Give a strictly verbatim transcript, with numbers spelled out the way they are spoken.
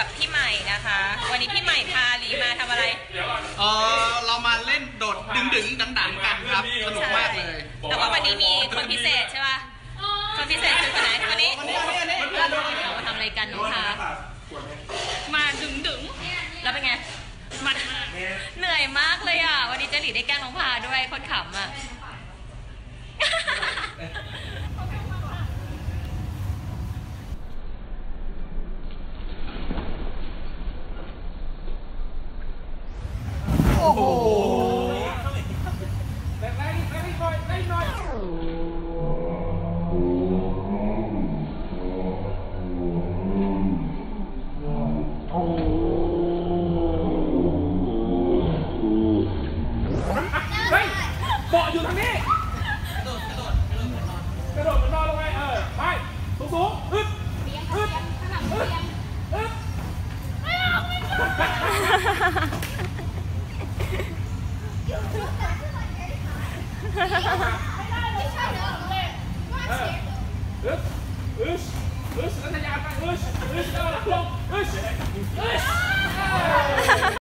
กับพี่ใหม่นะคะวันนี้พี่ใหม่พาหลีมาทำอะไรเออเรามาเล่นโดดดึงดึงดังดังกันครับสนุกมากเลยแต่ว่าวันนี้มีคนพิเศษใช่ป่ะคนพิเศษคือคนไหนคนนี้เรามาทำอะไรกันน้องพามาดึงดึงแล้วเป็นไงมันเหนื่อยมากเลยอ่ะวันนี้เจหลีได้แกล้งน้องพาด้วยคนขำอ่ะโอ้โหเฮ้ยเบาะอยู่ทางนี้กระโดดกระโดดกระโดดกระโดดมันนอนลงไปเออไปสูงสูงอึ๊บอึ๊บอึ๊บอึ๊บไม่เอาไม่ได้ไม่ใช่เนอะเลยอึ๊บอึ๊บอึ๊บแล้วทะยานไปอึ๊บอึ๊บแล้วหลังลงอึ๊บอึ๊บ